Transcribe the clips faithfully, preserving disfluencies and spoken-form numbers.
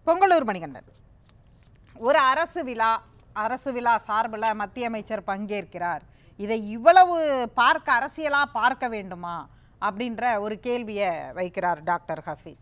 பொங்கலூர் மணிகண்டன், ஒரு அரசு விழா அரசு விழா சார்பில் மத்திய அமைச்சர் பங்கேற்கிறார், இதை இவ்வளவு பார்க்க அரசியலா பார்க்க வேண்டுமா அப்படின்ற ஒரு கேள்வியை வைக்கிறார் டாக்டர் ஹஃபீஸ்.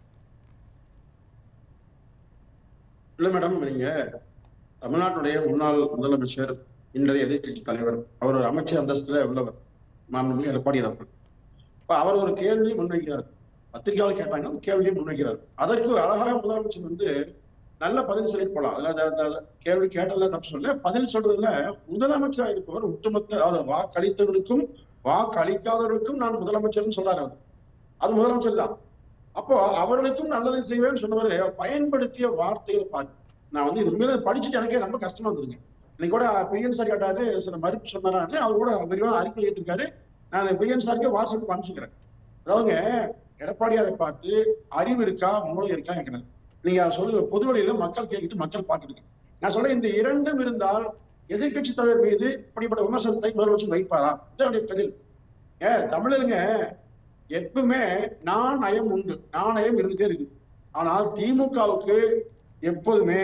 இல்ல மேடம், நீங்க தமிழ்நாட்டுடைய முன்னாள் முதலமைச்சர், இன்றைய எதிர்கட்சி தலைவர், அவர் ஒரு அமைச்சர் அந்தஸ்துல உள்ளவர் மாண்புமிகு எடப்பாடி அவர்கள். இப்ப அவர் ஒரு கேள்வி முன்வைக்கிறார், பத்திரிகையாளர் கேட்டாங்க, கேள்வியை முன்வைக்கிறார். அதற்கு அழகாக முதலமைச்சர் வந்து நல்ல பதில் சொல்லி போலாம். அதாவது கேள்வி கேட்டதுல தப்பு சொல்ல, பதில் சொல்றதுல முதலமைச்சராக இருப்பவர் ஒட்டுமொத்த அதாவது வாக்களித்தவர்களுக்கும் வாக்களிக்காதவர்களுக்கும் நான் முதலமைச்சர்னு சொல்றாரு அவர். அது முதலமைச்சர் தான். அப்போ அவர்களுக்கும் நல்லதை செய்வேன்னு சொன்னவரை பயன்படுத்திய வார்த்தைகளை பார்த்து நான் வந்து இது உண்மையில படிச்சுட்டு எனக்கே ரொம்ப கஷ்டமா இருந்ததுங்க. இன்னைக்கு கூட பிஎன் சார் கேட்டாரு, சில மறுப்பு சொன்னாரு, அவர் கூட விரிவான அறிக்கை ஏற்றிருக்காரு. நான் பிஎன் சாருக்கு வாட்ஸ்அப் அனுப்பிச்சுக்கிறேன். அதாவதுங்க, எடப்பாடியாரை பார்த்து அறிவு இருக்கா மூளை இருக்கா கேட்கிறேன். நீங்க சொல்லுங்க, பொது வழியில மக்கள் கேட்டுட்டு மக்கள் பார்த்துட்டு நான் சொல்றேன், இந்த இரண்டும் இருந்தால் எதிர்கட்சி தலைவர் மீது இப்படிப்பட்ட விமர்சனத்தை முதலமைச்சர் வைப்பாரா? இதனுடைய பதில் ஏன் தமிழருங்க எப்பவுமே நாணயம் உண்டு, நாணயம் இருந்துட்டே இருக்கு. ஆனால் திமுகவுக்கு எப்போதுமே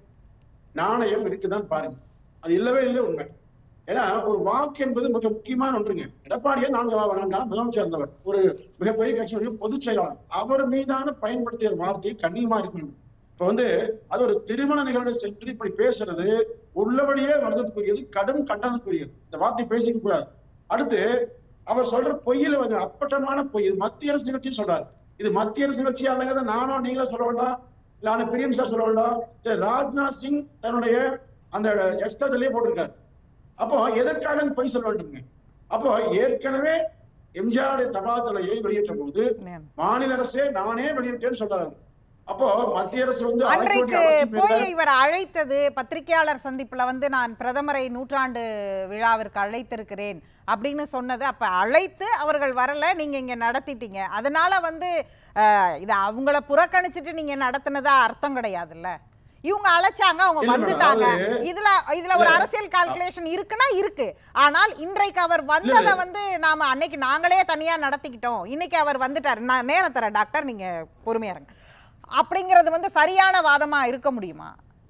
நாணயம் இருக்குதான் பாருங்க, அது இல்லவே இல்லை உண்மை. ஏன்னா ஒரு வாக்கு என்பது மிக முக்கியமான ஒன்றுங்க. எடப்பாடியை நான்கு நான்காம் முதலமைச்சர் இருந்தவர், ஒரு மிகப்பெரிய கட்சியுடைய பொதுச் செயலாளர், அவர் மீதான பயன்படுத்திய வார்த்தையை கண்ணியமா இருக்கணும். இப்ப வந்து அது ஒரு திருமண நிகழ்வை சென்று இப்படி பேசுறது உள்ளபடியே வருவதற்குரியது, கடும் கண்டனத்துக்குரியது. இந்த வார்த்தை பேசிக்க கூடாது. அடுத்து அவர் சொல்ற பொய்யில வந்து அப்பட்டமான பொய். இது மத்திய அரசு நிகழ்ச்சின்னு சொல்றாரு. இது மத்திய அரசு நிகழ்ச்சியா இல்லைங்க, நானும் நீங்களும் சொல்ல வேண்டாம், இல்ல பிரியம் சார் சொல்ல வேண்டாம். ராஜ்நாத் சிங் தன்னுடைய அந்த எக்ஸ்ட்ராலே போட்டிருக்காரு. அப்போ எதற்காக பொய் சொல்ல வேண்டுங்க? அப்போ ஏற்கனவே எம்ஜிஆர் தபால் தலையை வெளியேற்றும் போது மாநில அரசே நானே வெளியிட்டேன்னு சொல்றாரு. அப்போ மத்திய அரசு வந்து அன்றைக்கு போய் இவர் அழைத்தது பத்திரிகையாளர் சந்திப்புல வந்து நான் பிரதமரை நூற்றாண்டு விழாவிற்கு அழைத்திருக்கிறேன் அப்படின்னு சொன்னது. அப்ப அழைத்து அவர்கள் வரல, நீங்க இங்க நடத்திட்டீங்க, அதனால வந்து இத அவங்கள புறக்கணிச்சுட்டு நீங்க நடத்தினதா அர்த்தம் கிடையாதுல்ல. இவங்க அழைச்சாங்க, அவங்க வந்துட்டாங்க. இதுல இதுல ஒரு அரசியல் கால்குலேஷன் இருக்குன்னா இருக்கு. ஆனால் இன்றைக்கு அவர் வந்ததை வந்து நாம அன்னைக்கு நாங்களே தனியா நடத்திக்கிட்டோம், இன்னைக்கு அவர் வந்துட்டாரு, நான் நேரம் தரேன் டாக்டர், நீங்க பொறுமையா இருங்க அப்படிங்கிறது வந்து சரியான வாதமா இருக்க முடியுமா?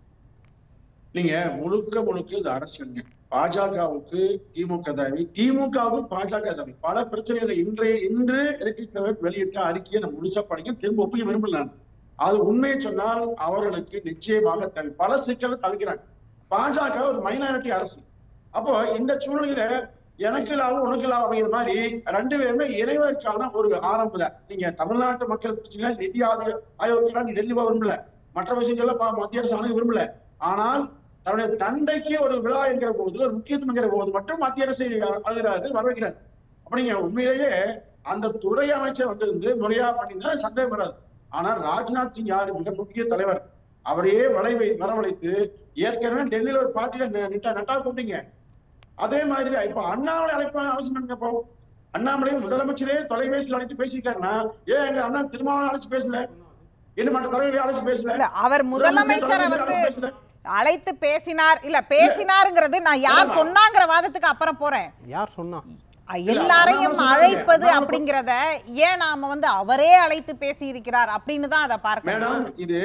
நீங்க முழுக்க முழுக்க இது அரசியல். பாஜகவுக்கு திமுக தேவை, திமுகவுக்கு பாஜக தேவை. பல பிரச்சனைகளை இன்றைய இன்று எதிர்க்கட்சி வெளியிட்ட அறிக்கையை நம்ம முழுசா படிக்க திரும்ப ஒப்பிக்க விரும்பல. அது உண்மையை சொன்னால் அவர்களுக்கு நிச்சயமாக தேவை. பல சிக்கலை தவிர்க்கிறாங்க. பாஜக ஒரு மைனாரிட்டி அரசு. அப்போ இந்த சூழ்நிலையில எனக்கு லாபம் உனக்கு லாபம் அப்படிங்கிற மாதிரி ரெண்டு பேருமே இணைவதற்கான ஒரு ஆரம்பம். நீங்க தமிழ்நாட்டு மக்கள் பிரச்சனை நிதி ஆயோக்கியம் டெல்லி விரும்பல, மற்ற விஷயங்கள்லாம் மத்திய அரசு அணுக விரும்பல. ஆனால் தன்னுடைய தந்தைக்கு ஒரு விழா என்கிற போது, ஒரு முக்கியத்துவம் என்கிற போது மட்டும் மத்திய அரசு அழுகிறாரு, வரவேற்கிறார். அப்படிங்க உண்மையிலேயே அந்த துறை அமைச்சர் வந்து முறையா பண்ணினா சந்தேகம் வராது. ஆனால் ராஜ்நாத் சிங் யாரு, மிக முக்கிய தலைவர், அவரையே வளைவை வரவழைத்து ஏற்கனவே டெல்லியில ஒரு பார்ட்டியில நட்டா கூப்பிட்டீங்க. அதே மாதிரி இப்ப அண்ணாமலை அழைப்பான அவசியம் என்னப்போ? அண்ணாமலையும் முதலமைச்சரே தொலைபேசியில் அழைத்து பேசியிருக்காருன்னா ஏன் எங்க அண்ணா திருமாவளவன் அழைச்சு பேசல? என்ன மற்ற தலைவரை அழைச்சு பேசல? அவர் முதலமைச்சரை வந்து அழைத்து பேசினார் இல்ல பேசினாருங்கிறது நான் யார் சொன்னாங்கிற வாதத்துக்கு அப்புறம் போறேன். யார் சொன்னா? எல்லாரையும் அழைப்பது அப்படிங்கறத ஏன் நாம வந்து அவரே அழைத்து பேசி இருக்கிறார் அப்படின்னு தான் அதை பார்க்கணும். இது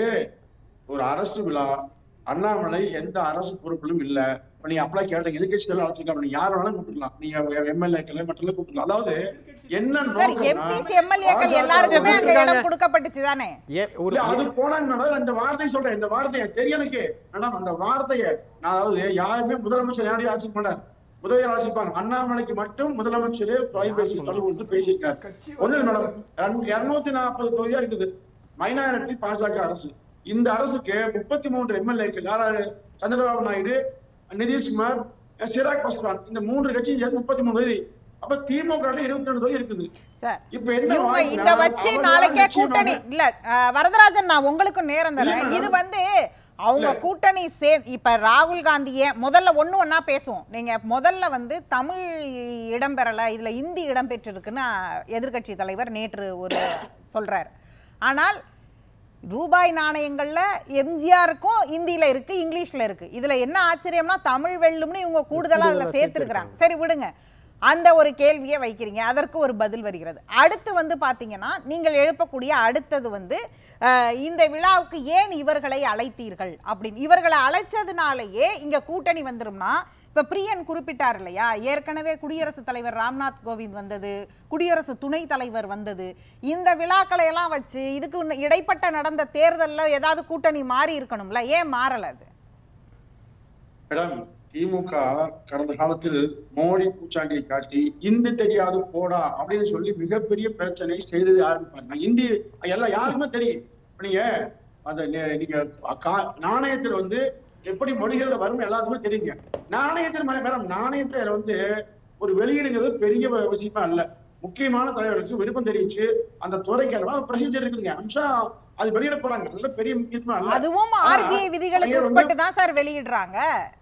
ஒரு அரசு விழா, அண்ணாமலை எந்த அரசு பொறுப்பிலும் இல்ல. நீங்க அப்பளா கேட்டீங்க எதிர்கட்சி தலைவர் அழைச்சிருக்காங்க, நீங்க யார வேணாலும் கூப்பிட்டுக்கலாம், நீங்க எம்எல்ஏக்கள் மற்றவங்க கூப்பிட்டுக்கலாம். அதாவது என்ன எம்பிஸ் எம்எல்ஏக்கள் எல்லாருக்குமே அங்க இடம் கொடுக்கப்பட்டுச்சு தானே. அது போனாங்க. அந்த வார்த்தை சொல்றேன், இந்த வார்த்தையை தெரியனுக்கு மேடம், அந்த வார்த்தையை நான் அதாவது யாருமே முதலமைச்சர் யாரையும் ஆட்சி பண்ணார், உதவி ஆட்சிப்பாங்க. அண்ணாமலைக்கு மட்டும் முதலமைச்சரே தொலைபேசி தொடர்பு கொடுத்து பேசியிருக்காரு. ஒண்ணு மேடம், இருநூத்தி நாற்பது தொகுதியா இருக்குது மைனாரிட்டி பாஜக அரசு. இந்த அரசுக்கு முப்பத்தி மூன்று எம்எல்ஏக்கள் யாராரு? சந்திரபாபு நாயுடு, நிதிஷ்குமார், சிராக் பாஸ்வான், இந்த மூன்று கட்சியும் முப்பத்தி மூணு தொகுதி. அப்ப திமுக இருபத்தி ரெண்டு தொகுதி இருக்குது. இப்ப என்ன இந்த வச்சு நாளைக்கே கூட்டணி இல்ல வரதராஜன், நான் உங்களுக்கு நேரம் தரேன். இது வந்து அவங்க கூட்டணி சே இப்ப ராகுல் காந்திய முதல்ல ஒண்ணு ஒன்னா பேசுவோம். நீங்க முதல்ல வந்து தமிழ் இடம்பெறல, இதுல இந்தி இடம்பெற்றிருக்குன்னு எதிர்கட்சி தலைவர் நேற்று ஒரு சொல்றாரு. ஆனால் ரூபாய் நாணயங்கள்ல எம்ஜிஆருக்கும் இந்தியில இருக்கு, இங்கிலீஷ்ல இருக்கு. இதுல என்ன ஆச்சரியம்னா தமிழ் வெல்லும்னு இவங்க கூடுதலா அதுல சேர்த்திருக்கிறாங்க. சரி விடுங்க. அந்த ஒரு கேள்வியை வைக்கிறீங்க, அதற்கு ஒரு பதில் வருகிறது. அடுத்து வந்து பாத்தீங்கன்னா நீங்கள் எழுப்பக்கூடிய அடுத்தது வந்து இந்த விழாவுக்கு ஏன் இவர்களை அழைத்தீர்கள் அப்படின்னு. இவர்களை அழைச்சதுனாலேயே இங்க கூட்டணி வந்துரும்னா, இப்ப பிரியன் குறிப்பிட்டார் இல்லையா, ஏற்கனவே குடியரசுத் தலைவர் ராம்நாத் கோவிந்த் வந்தது, குடியரசு துணை தலைவர் வந்தது, இந்த விழாக்களை எல்லாம் வச்சு இதுக்கு இடைப்பட்ட நடந்த தேர்தல்ல ஏதாவது கூட்டணி மாறி இருக்கணும்ல, ஏன் மாறல அது? மேடம், திமுக கடந்த காலத்தில் மோடி பூச்சாண்டியை காட்டி இந்தி தெரியாது போடா அப்படின்னு சொல்லி மிகப்பெரிய பிரச்சனை செய்தது ஆரம்பிப்பாங்க. இந்தி எல்லாம் யாருக்குமே தெரியும். நீங்க அந்த நீங்க நாணயத்தில் வந்து எப்படி மொழிகள வரும் எல்லாத்துக்குமே தெரியுங்க. நாணயத்தில் மேடம் நாணயத்தில் வந்து ஒரு வெளியீடுங்கிறது பெரிய விஷயமா இல்ல. முக்கியமான தலைவருக்கு விருப்பம் தெரிவிச்சு அந்த துறைக்கு ப்ரொசீஜர் இருக்குங்க. அம்சா அது வெளியிட போறாங்க. அதெல்லாம் பெரிய முக்கியத்துவம் இல்ல. அதுவும் ஆர்பிஐ விதிகளுக்கு உட்பட்டு தான் சார் வெளியிடுறாங்க.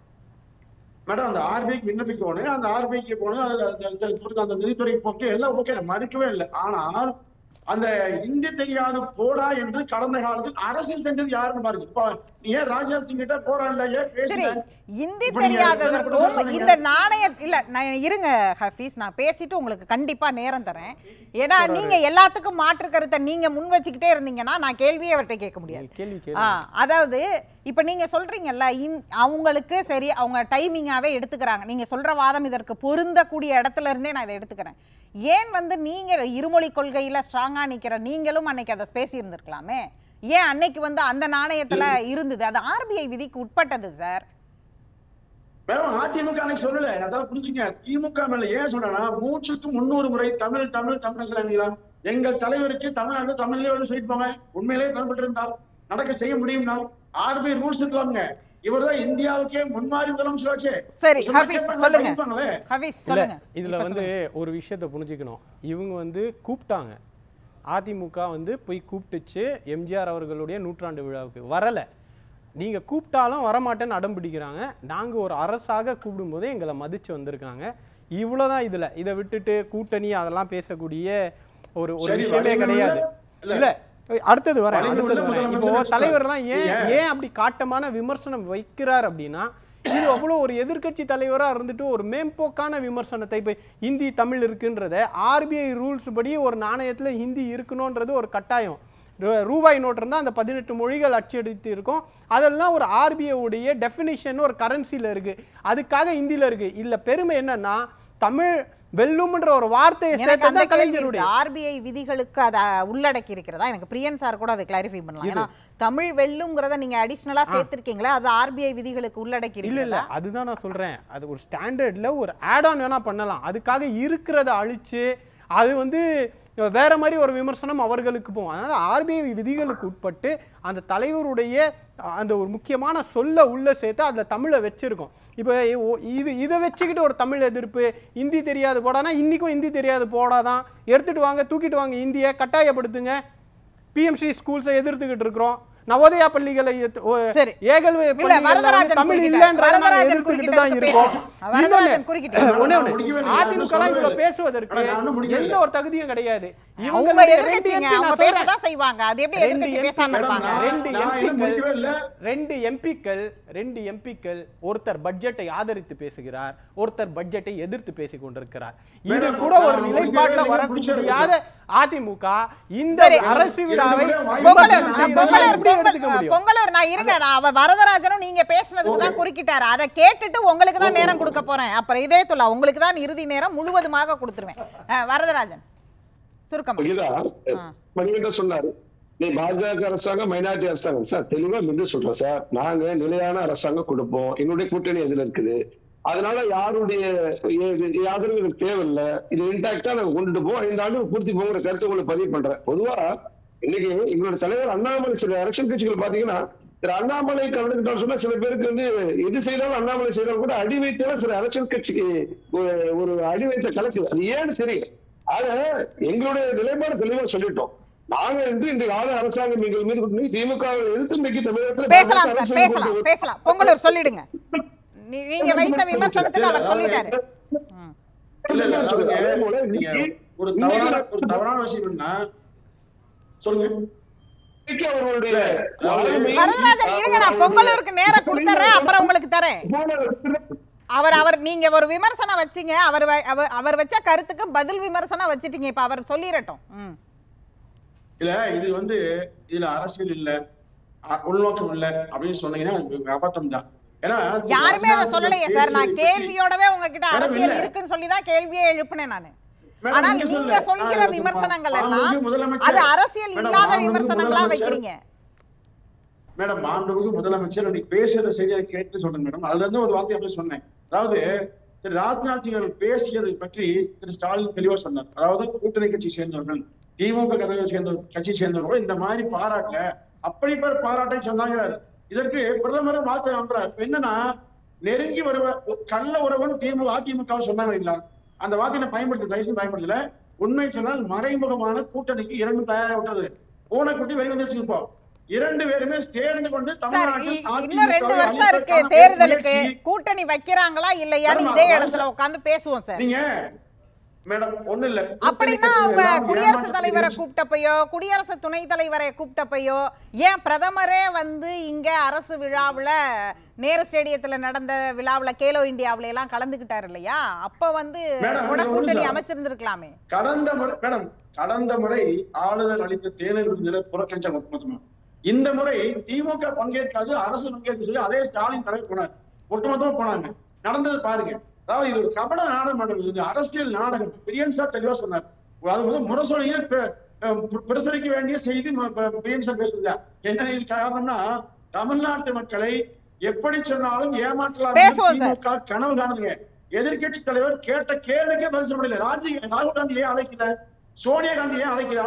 மேடம் அந்த ஆர்பிஐக்கு விண்ணப்பிக்கணும், அந்த ஆர்பிஐக்கு போகணும், அந்த நிதித்துறைக்கு போக்கு எல்லாம் ஓகே, மறுக்கவே இல்லை. ஆனால் அந்த இந்தி தெரியாது போடா என்று கடந்த காலத்தில் அரசியல் செஞ்சது யாருன்னு பாருங்க. இப்ப நீ ஏன் ராஜ்நாத் சிங் கிட்ட போராடலையே பேசி இந்தி தெரியாததற்கும் இந்த நாணய இல்ல நான் இருங்க ஹஃபீஸ், நான் பேசிட்டு உங்களுக்கு கண்டிப்பா நேரம் தரேன். ஏன்னா நீங்க எல்லாத்துக்கும் மாற்று கருத்தை நீங்க முன் வச்சுக்கிட்டே இருந்தீங்கன்னா நான் கேள்வியே அவர்கிட்ட கேட்க முடியாது. அதாவது இப்ப நீங்க சொல்றீங்கல்ல, அவங்களுக்கு சரி அவங்க டைமிங்காவே எடுத்துக்கிறாங்க. நீங்க சொல்ற வாதம் இதற்கு பொருந்தக்கூடிய இடத்துல இருந்தே நான் இதை எடுத்துக்கிறேன். ஏன் வந்து நீங்க இருமொழி கொள்கையில ஸ்ட்ராங்கா நிக்கிற நீங்களும் அன்னைக்கு அதை பேசி இருந்திருக்கலாமே? ஏன் அன்னைக்கு வந்து அந்த நாணயத்துல இருந்தது? அது ஆர்பிஐ விதிக்கு உட்பட்டது சார். அதிமுக அன்னைக்கு சொல்லல, அதான் புரிஞ்சுங்க. திமுக மேல ஏன் சொன்னா, மூச்சுக்கு முன்னூறு முறை தமிழ் தமிழ் தமிழ் எங்கள் தலைவருக்கு தமிழ்நாடு தமிழ்லயே வந்து சொல்லிட்டு உண்மையிலேயே தமிழ் இருந்தால் நடக்க செய்ய முடியும்னா ஆர்பிஐ ரூல்ஸ் இருக்கலாம்ங்க. இவர்தான் இந்தியாவுக்கே முன்மாறி முதலமைச்சராச்சே. சரி ஹஃபீஸ் சொல்லுங்க. ஹஃபீஸ் சொல்லுங்க. இதுல வந்து ஒரு விஷயத்தை புரிஞ்சுக்கணும். இவங்க வந்து கூப்பிட்டாங்க, அதிமுக வந்து போய் கூப்பிட்டுச்சு எம்ஜிஆர் அவர்களுடைய நூற்றாண்டு விழாவுக்கு வரல. நீங்க கூப்பிட்டாலும் வரமாட்டேன்னு அடம் பிடிக்கிறாங்க. நாங்க ஒரு அரசாக கூப்பிடும் போதே எங்களை மதிச்சு வந்திருக்காங்க. இவ்வளவுதான். இதுல இதை விட்டுட்டு கூட்டணி அதெல்லாம் பேசக்கூடிய ஒரு ஒரு விஷயமே கிடையாது. இல்ல அடுத்தது வரேன் அடுத்தது வரேன் இப்போ தலைவர்லாம் ஏன் ஏன் அப்படி காட்டமான விமர்சனம் வைக்கிறார் அப்படின்னா, இது அவ்வளவு ஒரு எதிர்கட்சி தலைவரா இருந்துட்டு ஒரு மேம்போக்கான விமர்சனத்தை, இப்ப ஹிந்தி தமிழ் இருக்குன்றத ஆர்பிஐ ரூல்ஸ் படி ஒரு நாணயத்துல ஹிந்தி இருக்கணும்ன்றது ஒரு கட்டாயம். ரூபாய் நோட் இருந்தால் அந்த பதினெட்டு மொழிகள் அச்சடித்து இருக்கும். அதெல்லாம் ஒரு ஆர்பிஐ உடைய டெஃபினிஷன் ஒரு கரன்சியில் இருக்கு. அதுக்காக ஹிந்தியில் இருக்கு. இல்ல பெருமை என்னன்னா தமிழ் வெல்லும்ன்ற ஒரு வார்த்தையை சேர்த்தா கலைஞருடைய ஆர்பிஐ விதிகளுக்கு அதை உள்ளடக்கி இருக்கிறதா? எனக்கு பிரியன் சார் கூட அதை கிளாரிஃபை பண்ணலாம். ஏன்னா தமிழ் வெல்லும்ங்கறத நீங்க அடிஷனலா சேர்த்திருக்கீங்களா, அது ஆர்பிஐ விதிகளுக்கு உள்ளடக்கி இருக்கு. இல்ல இல்ல அதுதான் நான் சொல்றேன். அது ஒரு ஸ்டாண்டர்ட்ல ஒரு ஆட் ஆன் வேணா பண்ணலாம். அதுக்காக இருக்கிறத அழிச்சு அது வந்து வேற மாதிரி ஒரு விமர்சனம் அவர்களுக்கு போகும். அதனால ஆர்பிஐ விதிகளுக்கு உட்பட்டு அந்த தலைவருடைய அந்த ஒரு முக்கியமான சொல்ல உள்ள சேர்த்து அதுல தமிழை வச்சிருக்கோம். இப்போ இது இதை வச்சுக்கிட்டு ஒரு தமிழ் எதிர்ப்பு, ஹிந்தி தெரியாது போடானா இன்னைக்கும் ஹிந்தி தெரியாது போடாதான், எடுத்துட்டு வாங்க தூக்கிட்டு வாங்க இந்தியை கட்டாயப்படுத்துங்க. பிஎம்சி ஸ்கூல்ஸை எதிர்த்துக்கிட்டு இருக்கிறோம். நவோதயா பள்ளிகளை தமிழ் இல்லைன்ற பேசுவதற்கு எந்த ஒரு தகுதியும் கிடையாது. ஒருத்தர் பட்ஜெட்டை ஆதரித்து பேசுகிறார், ஒருத்தர் பட்ஜெட்டை எதிர்த்து பேசிக் கொண்டிருக்கிறார். இது கூட ஒரு நிலைப்பாட்டில் வர முடியாத அதிமுக இந்த அரசு விழாவை பொங்கலூர் நான் இருங்க, வரதராஜனும் நீங்க பேசுனதுக்கு தான் குறுக்கிட்டாரு. அதை கேட்டுட்டு உங்களுக்கு தான் நேரம் கொடுக்க போறேன். அப்புறம் இதே தொல்ல உங்களுக்கு தான் இறுதி நேரம் முழுவதுமாக கொடுத்துருவேன். வரதராஜன் சுருக்கமா சொன்னாரு, நீ பாஜக அரசாங்கம் மைனாரிட்டி அரசாங்கம் சார் தெளிவா மீண்டும் சொல்றேன் சார், நாங்க நிலையான அரசாங்கம் கொடுப்போம். எங்களுடைய கூட்டணி எதுல இருக்குது, அதனால யாருடைய ஆதரவு எனக்கு தேவையில்லை, இது இன்டாக்டா நாங்க கொண்டுட்டு போவோம், ஐந்து ஆண்டு பூர்த்தி போங்கிற கருத்தை உங்களுக்கு பதிவு பண்றேன். பொதுவா இன்னைக்கு எங்களோட தலைவர் அண்ணாமலை சில அரசியல் கட்சிகள் பாத்தீங்கன்னா திரு அண்ணாமலை கலந்துக்கிட்டான்னு சொன்னா சில பேருக்கு வந்து எது செய்தாலும் அண்ணாமலை செய்தாலும் கூட அடி வைத்தாலும் சில அரசியல் கட்சிக்கு ஒரு அடி வைத்த கலக்குது. அது ஏன்னு தெரியும். ஆக எங்களுடைய நிலைப்பாடு தெளிவா சொல்லிட்டோம். நாங்க இன்று இந்த கால அரசாங்கம் எங்கள் மீது திமுக எதிர்த்து இன்னைக்கு தமிழகத்தில் பேசலாம் பேசலாம் பேசலாம் பொங்கலூர் சொல்லிடுங்க. நீங்க வைத்த விமர்சனத்துக்கு அவர் சொல்லிட்டாரு. ஒரு தவறான ஒரு தவறான விஷயம் என்ன சொல்லுங்க. வரதராஜன் இருங்க, நான் பொங்கலூருக்கு நேரம் கொடுத்துறேன், அப்புறம் உங்களுக்கு தரேன். அவர் அவர் நீங்க ஒரு விமர்சனம் வச்சீங்க, அவர் அவர் வச்ச கருத்துக்கு பதில் விமர்சனம் வச்சிட்டீங்க. இப்ப அவர் சொல்லிரட்டும். ம் இல்ல இது வந்து இதுல அரசியல் இல்ல, உள்நோக்கம் இல்ல அப்படின்னு சொன்னீங்கன்னா அபத்தம் தான். ஏன்னா யாருமே அதை சொல்லலையே சார். நான் கேள்வியோடவே உங்ககிட்ட அரசியல் இருக்குன்னு சொல்லிதான் கேள்வியே எழுப்புனேன் நானு. ஆனா நீங்க சொல்லிக்கிற விமர்சனங்கள் எல்லாம் அது அரசியல் இல்லாத விமர்சனங்களா வைக்கிறீங்க. மேடம் மாண்புமிகு முதலமைச்சர் இன்னைக்கு பேசுற செய்தியை கேட்டு சொல்றேன் மேடம். அதுல இருந்து ஒரு வார்த்தை அப்படி சொன்னேன். அதாவது திரு ராஜ்நாத் சிங் அவர்கள் பேசியதை பற்றி திரு ஸ்டாலின் தெளிவா சொன்னார். அதாவது கூட்டணி கட்சி சேர்ந்தவர்கள், திமுக கட்சியை சேர்ந்த கட்சி சேர்ந்தவர்கள் இந்த மாதிரி பாராட்டல, அப்படி பேர் பாராட்டை சொன்னாங்க. இதற்கு பிரதமர் வார்த்தை நம்புறாரு. என்னன்னா நெருங்கி வருவ கள்ள உறவன் திமுக அதிமுக சொன்னாங்க இல்ல, அந்த வார்த்தையை பயன்படுத்த தயவுசெய்து பயன்படுத்தல. உண்மை சொன்னால் மறைமுகமான கூட்டணிக்கு இரண்டு தயாரா விட்டது. பூனை குட்டி வெளிவந்துச்சு. இப்போ இரண்டு பேருமே சேர்ந்து கொண்டு இன்னும் ரெண்டு வருஷம் இருக்கு தேர்தலுக்கு, கூட்டணி வைக்கிறாங்களா இல்லையான்னு இதே இடத்துல உட்கார்ந்து பேசுவோம் சார். நீங்க மேடம் ஒண்ணு இல்ல, அப்படின்னா அவங்க குடியரசுத் தலைவரை கூப்பிட்டப்பையோ குடியரசு துணைத் தலைவரை கூப்பிட்டப்பையோ ஏன் பிரதமரே வந்து இங்க அரசு விழாவுல நேரு ஸ்டேடியத்துல நடந்த விழாவுல கேலோ இந்தியாவில எல்லாம் கலந்துகிட்டாரு இல்லையா? அப்ப வந்து கூட்டணி அமைச்சிருந்திருக்கலாமே. கடந்த முறை மேடம் கடந்த முறை ஆளுநர் அளித்த தேர்தல் விருதுல புறக்கணிச்ச ஒட்டுமொத்தமா. இந்த முறை திமுக பங்கேற்காது, அரசு பங்கேற்க சொல்லி அதே ஸ்டாலின் தலைவர் போனார். ஒட்டுமொத்தமா போனாங்க. நடந்தது பாருங்க. அதாவது இது ஒரு கபட நாடகம், இது அரசியல் நாடகம். பிரியன் சார் தெளிவா சொன்னார். அது வந்து முரசொலியில் பிரசுரிக்க வேண்டிய செய்தி பிரியன் சார் பேசுறா. என்ன காரணம்னா தமிழ்நாட்டு மக்களை எப்படி சொன்னாலும் ஏமாற்றலாம் திமுக கனவு காணுங்க. எதிர்கட்சி தலைவர் கேட்ட கேள்விக்கே பதில் சொல்ல முடியல. ராஜீவ் ராகுல் காந்தி ஏன் அழைக்கல, சோனியா காந்தி ஏன் அழைக்கல?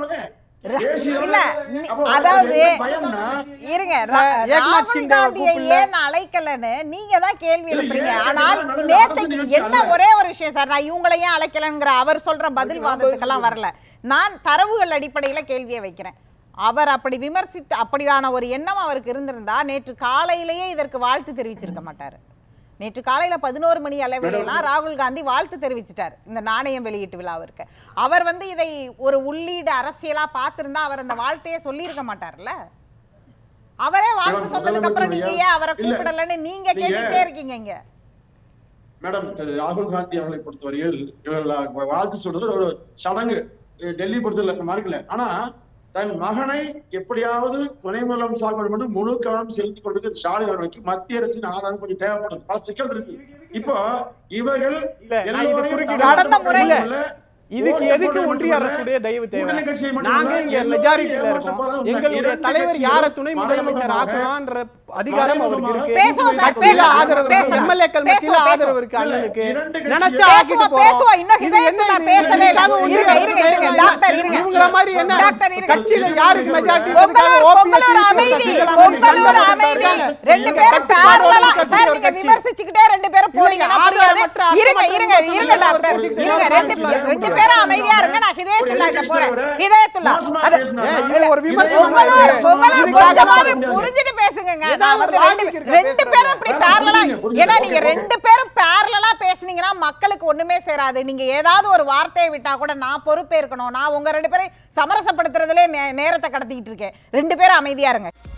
இல்ல அதாவது இருங்க, ராகுல் காந்தியை ஏன் அழைக்கலன்னு நீங்க தான் கேள்வி எழுப்புறீங்க. ஆனால் நேத்தைக்கு என்ன ஒரே ஒரு விஷயம் சார், நான் இவங்களை ஏன் அழைக்கலங்கிற அவர் சொல்ற பதில் வாதத்துக்கெல்லாம் வரல. நான் தரவுகள் அடிப்படையில கேள்வியை வைக்கிறேன். அவர் அப்படி விமர்சித்து அப்படியான ஒரு எண்ணம் அவருக்கு இருந்திருந்தா நேற்று காலையிலேயே இதற்கு வாழ்த்து தெரிவிச்சிருக்க மாட்டாரு. நேற்று காலையில பதினோரு மணி அளவிலாம் ராகுல் காந்தி வாழ்த்து தெரிவிச்சிட்டார் இந்த நாணயம் வெளியீட்டு விழாவிற்கு. அவர் வந்து இதை ஒரு உள்ளீடு அரசியலா பார்த்திருந்தா அவர் அந்த வாழ்த்தையே சொல்லி இருக்க மாட்டார்ல. அவரே வாழ்த்து சொன்னதுக்கு அப்புறம் நீங்க ஏன் அவரை கூப்பிடலன்னு நீங்க கேட்டுட்டே இருக்கீங்க. இங்க மேடம் ராகுல் காந்தி அவர்களை பொறுத்தவரையில் இவர்கள் வாழ்த்து சொல்றது ஒரு சடங்கு, டெல்லி பொறுத்தவரை மார்க்கல. ஆனா தன் மகனை எப்படியாவது துணை முதலமைச்சர் மட்டும் முழு கவனம் செலுத்திக் கொண்டு ஸ்டாலின் அவர்களுக்கு மத்திய அரசின் ஆதாரம் கொஞ்சம் தேவைப்படுது. பல சிக்கல் இருக்கு. இப்போ இவர்கள் கடந்த முறையில இதுக்கு எதுக்கு ஒன்றிய அரசுடைய தயவு தேவை? நாங்க இங்க மெஜாரிட்டில இருக்கோம். எங்களுடைய தலைவர் யார துணை முதலமைச்சர் ஆக்கலாம்ன்ற அதிகாரம் அவருக்கு இருக்கு. கட்சியில ஆதரவு இருக்கு, எம்எல்ஏக்கள் மத்தியில ஆதரவு இருக்கு. அண்ணனுக்கு நினைச்சா ஆக்கிட்டு போறோம். இன்னும் இதயத்துல பேசவே இல்ல. இருங்க இருங்க இருங்க டாக்டர் இருங்க. இவங்கள மாதிரி என்ன கட்சியில யாருக்கு மெஜாரிட்டி இருக்காங்க? பொங்கலூர் அமைதி, பொங்கலூர் அமைதி. ரெண்டு பேரும் பேரலலா சார் நீங்க விமர்சிச்சுக்கிட்டே ரெண்டு பேரும் போறீங்க. இருங்க இருங்க இருங்க டாக்டர் இருங்க. ரெண்டு ரெண்டு பேரும் அமைதியா இருங்க. நான் ஹிதயத்துல்லா கிட்ட போறேன். ஹிதயத்துல்லா அது ஒரு விமர்சனம் பொங்கலூர் கொஞ்சமாவது புரிஞ்சிட்டு பேசுங்க. ரெண்டு பேரும் இப்படி பேரலலா, ஏன்னா நீங்க ரெண்டு பேரும் பேரலலா பேசுனீங்கன்னா மக்களுக்கு ஒண்ணுமே சேராது. நீங்க ஏதாவது ஒரு வார்த்தையை விட்டா கூட நான் பொறுப்பேற்கணும். நான் உங்க ரெண்டு பேரும் சமரசப்படுத்துறதுல நேரத்தை கடத்திட்டு இருக்கேன். ரெண்டு பேரும் அமைதியா இருங்க.